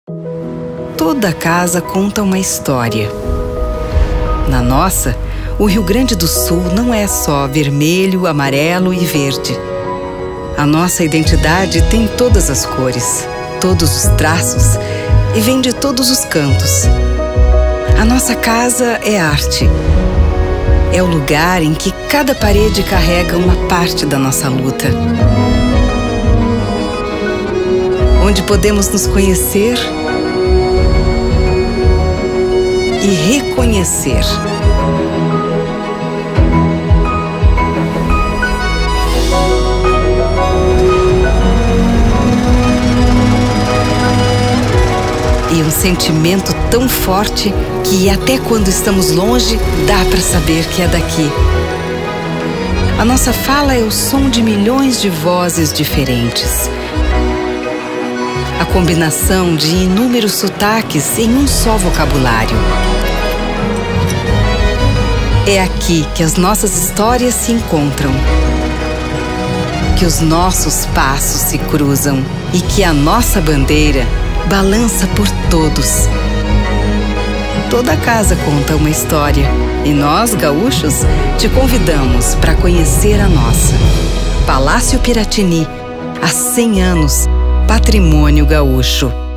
Toda casa conta uma história. Na nossa, o Rio Grande do Sul não é só vermelho, amarelo e verde. A nossa identidade tem todas as cores, todos os traços e vem de todos os cantos. A nossa casa é arte. É o lugar em que cada parede carrega uma parte da nossa luta. Onde podemos nos conhecer e reconhecer. E um sentimento tão forte que até quando estamos longe, dá para saber que é daqui. A nossa fala é o som de milhões de vozes diferentes. A combinação de inúmeros sotaques em um só vocabulário. É aqui que as nossas histórias se encontram, que os nossos passos se cruzam e que a nossa bandeira balança por todos. Toda casa conta uma história e nós, gaúchos, te convidamos para conhecer a nossa. Palácio Piratini, há 100 anos, patrimônio gaúcho.